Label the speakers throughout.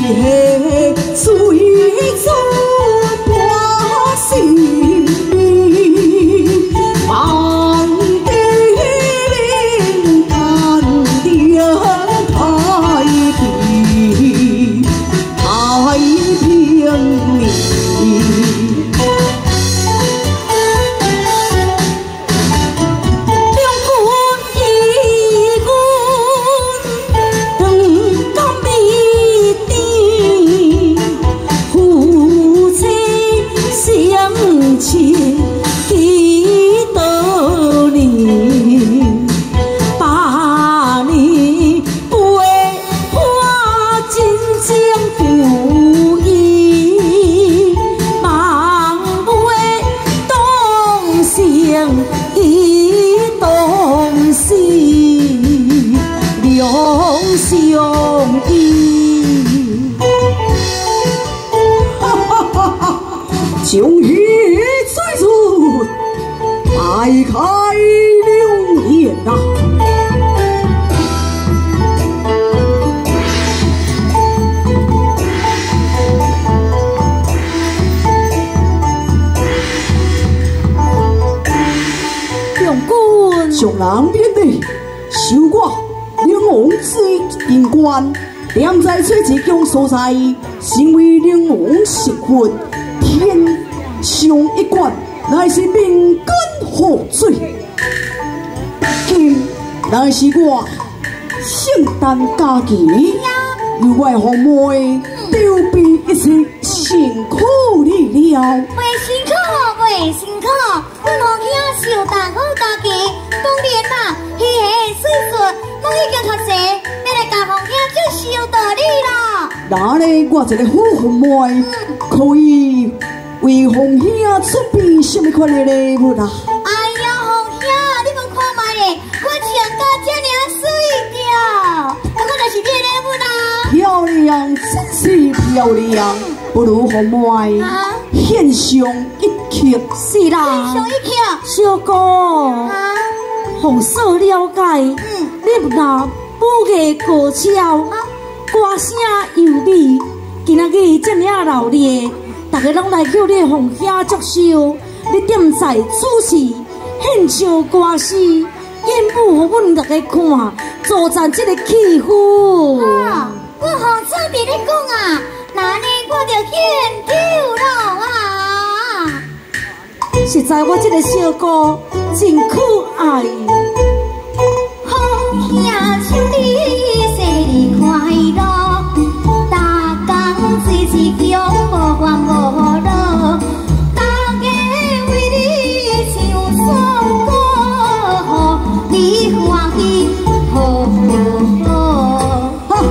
Speaker 1: 下水做我心意，望地灵看着太平太平里。终于追逐迈开6年呐！将军，将人面的守我两王之边关，连在这一种所在，成为两王食魂。天上一关，乃是命根河水；今乃是我圣诞佳期，由我父母丢备一切辛苦你了。
Speaker 2: 袂辛苦，袂辛苦，阮后兄受大好佳期，当然啦，喜喜水顺，拢已经学习，你来甲后兄就受道理啦。
Speaker 1: 那呢，我一个好父母可以。为红兄准备什么款的礼物啊？
Speaker 2: 哎呀，红兄，你们看卖咧，我穿到这尔水调，我就是你的礼物啦。
Speaker 1: 漂亮，真是漂亮，不如红妹献上一曲。
Speaker 2: 是啦，献上一曲。
Speaker 1: 小哥，红所了解，你那武艺高超，歌声优美，今仔日这么热烈。大家拢来叫你红兄祝寿，你点在主持献唱歌诗，演舞互阮大家看，助赞这个气氛。
Speaker 2: 我好早伫咧讲啊，那呢我就献跳了啊！
Speaker 1: 实在我这个小哥真可爱。
Speaker 2: 红兄祝你生日快乐，大工岁岁强无烦无恼，大家为你唱首歌，你欢喜好好。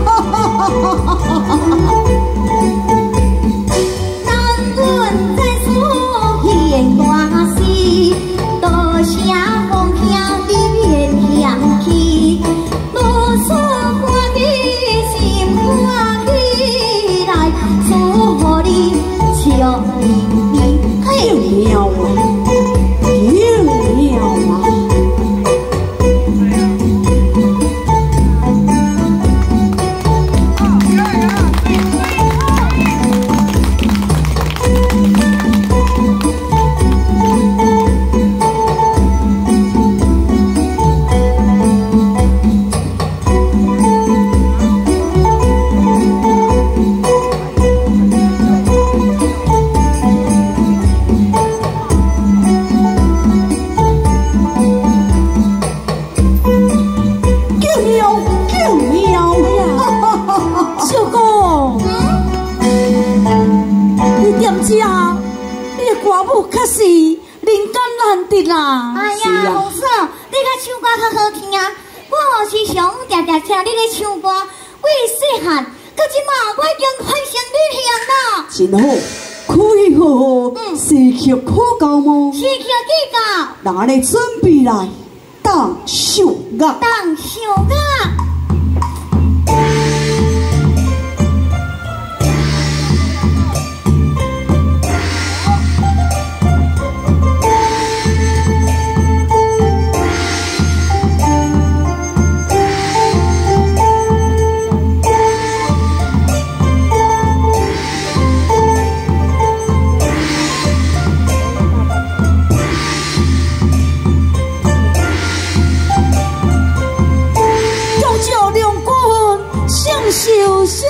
Speaker 2: 当阮再所献歌诗，多谢红兄你面响起，无所欢喜心欢喜来，祝福你笑盈盈。
Speaker 1: 挺妙啊，挺妙啊！可是人间难得啦！
Speaker 2: 哎呀，红嫂，你甲唱歌较好听啊！我何时常常常听你咧唱歌，为细汉到即马，我已经翻成女人啦。
Speaker 1: 真好，可以好好诗曲可教吗？
Speaker 2: 诗曲记教，
Speaker 1: 那你准备来当首乐，
Speaker 2: 当首乐。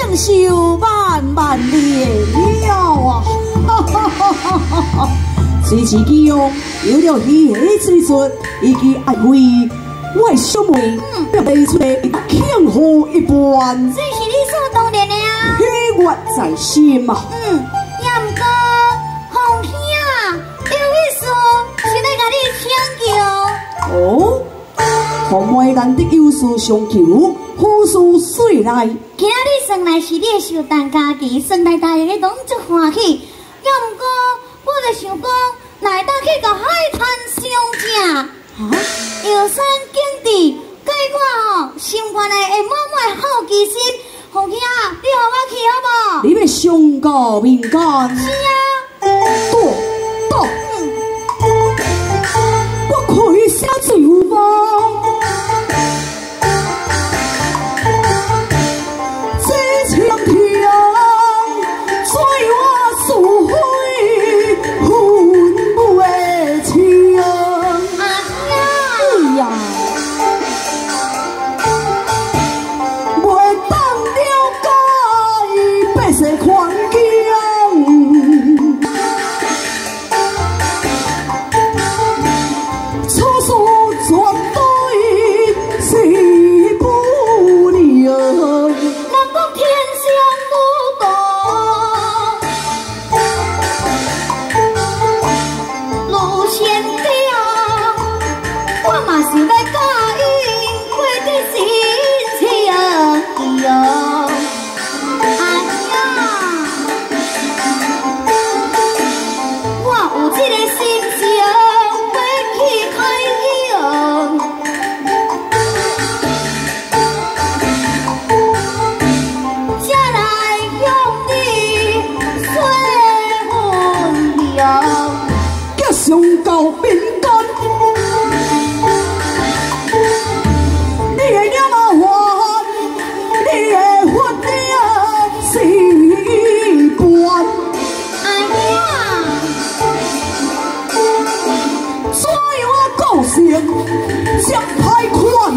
Speaker 1: 承受万万年了啊！哈哈哈哈哈哈！随之记用有了喜喜之尊，以及爱为我的小妹，背出来庆贺一般。
Speaker 2: 这是理所当然的啊！
Speaker 1: 喜悦在心啊！
Speaker 2: 也毋过红兄有意思，是来甲你请教。
Speaker 1: 哦，红妹难得有事相求，好事遂来。
Speaker 2: 今仔日算来是你的寿诞佳期，算来大家咧拢足欢喜。也毋过，我就想讲，来当去甲海滩相正。游山景致，甲我吼心肝内会满满好奇心。红兄，你和我去好无？
Speaker 1: 你要上高敏感。
Speaker 2: 是啊。
Speaker 1: 到，我可以下水吗？这场天，随我诉回恨不的情。哎呀，袂当了解白色环境。将太宽，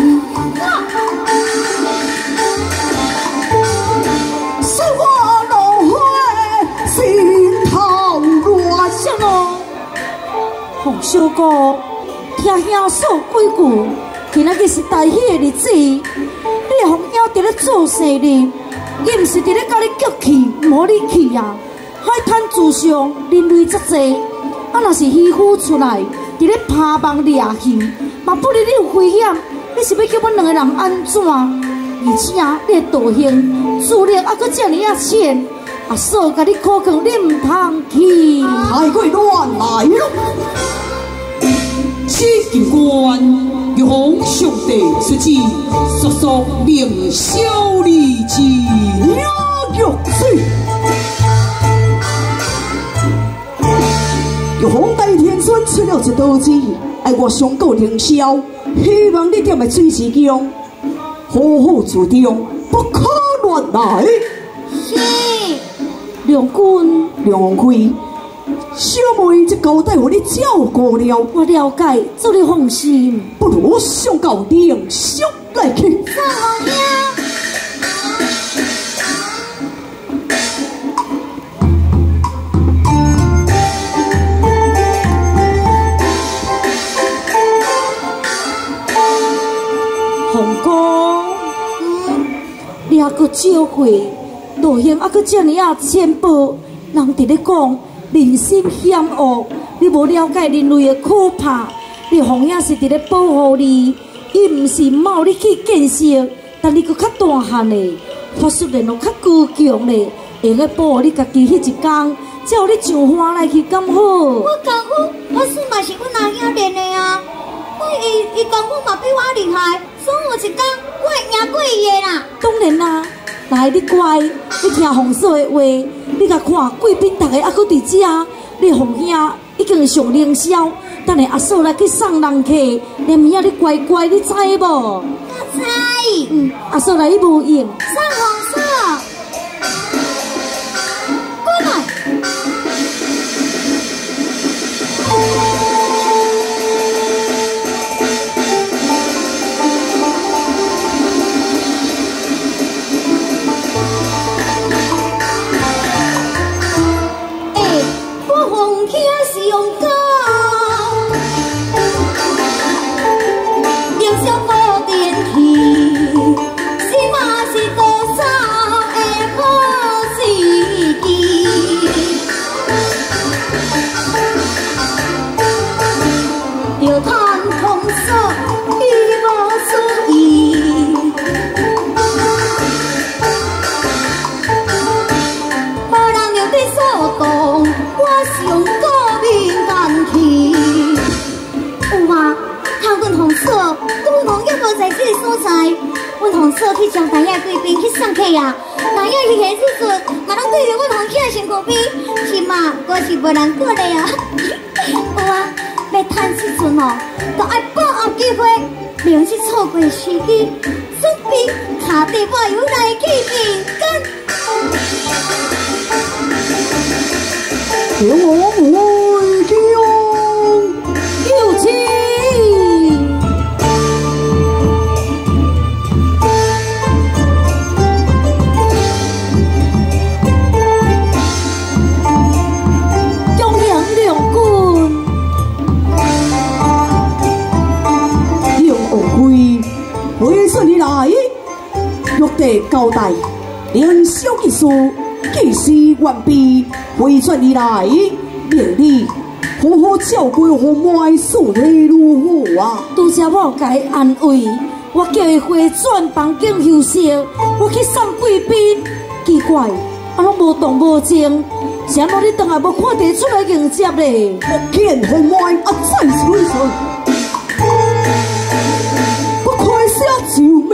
Speaker 1: 使我落花心头乱什么？洪小哥，听兄说几句，今仔日是大喜的日子，你洪兄伫咧做生日，伊毋是伫咧甲你激气，无你气啊！海滩之上人类遮济，啊若是渔夫出来，伫咧拍网掠鱼。嘛不哩你有危险，你是要叫阮两个人安怎？而且你的道行资历还阁遮尔啊浅，阿嫂甲你苦劝，你唔通去，太过乱来咯！
Speaker 3: 此景观玉皇上帝出旨，速速令小李之
Speaker 1: 了玉水。玉皇大天尊出了一道旨。爱我上告凌霄，希望你踮在水池中，好好自重，不可乱来。
Speaker 2: 是，
Speaker 1: 梁君，梁开，小妹这交代互你照顾了，我了解，祝你放心。不如上告凌霄来去。
Speaker 2: 上皇兄。
Speaker 1: 你还阁少会，道行还阁遮尔啊浅薄，人伫咧讲人心险恶，你无了解人类的可怕。你红兄是伫咧保护你，伊毋是冒你去建设，但你阁较大汉嘞，法术力量较高强嘞，会来保护你家己迄一天，才有你上花来去敢好。
Speaker 2: 我功夫法术嘛是阮阿兄练的啊，伊功夫嘛比我厉害，所以有一天我会赢过伊的啦。
Speaker 1: 当然啦，来你乖，你听洪嫂的话，你甲看贵宾逐个还阁伫遮，你洪兄已经上凌霄，等下阿嫂来去送人客，连明仔你乖乖，你知无？
Speaker 2: 我知。
Speaker 1: 阿嫂来去无用。
Speaker 2: 送洪嫂，过来。 会将大爷贵宾去送客啊！大爷迄个时阵，嘛拢对着阮红囝身躯边，是嘛？我是无人过的啊！有啊，要趁时阵哦，都爱把握机会，利用去错过时机，准备下地把油来去面干。
Speaker 3: 我会叫
Speaker 1: 有情。
Speaker 3: 回顺你来，玉帝交代，连小技术技师完毕，回顺你来，命你好好照顾红麦树的如何啊？
Speaker 1: 拄则我甲伊安慰，我叫伊回转房间休息，我去送贵宾，奇怪，啊拢无动无静，是安怎你当下无看地出来迎接咧？
Speaker 3: 我见红麦啊，再水水。小妹，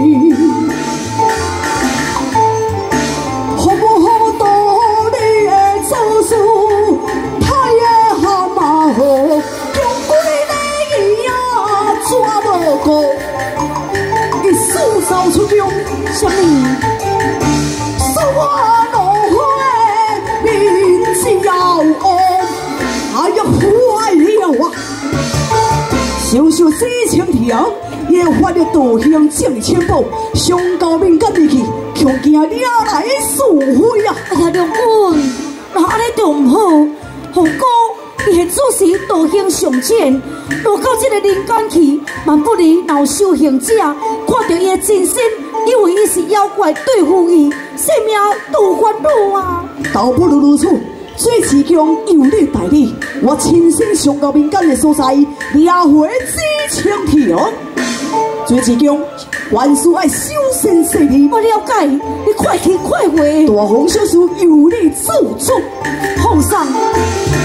Speaker 3: 好不好道理的做事，太也下马好，用规礼仪啊抓无过，一输扫出中，什么？说我怒火面焦红，哎呀坏了啊！小小几千条。也发了道行正千步，上高敏感入去，强惊惹来是非啊！
Speaker 1: 哎呀，梁君，那安尼就唔好。红哥，伊系做事道行上前，落到这个人间去，万不离闹修行者看到伊的真身，以为伊是妖怪对付伊，性命都烦恼啊！
Speaker 3: 倒不如如此。最持强由你代理，我亲身上到敏感的所在，抓回几千条。最持强，万事爱小心细腻。
Speaker 1: 我了解，你快去快回。
Speaker 3: 大风小事由你做主，
Speaker 1: 皇上。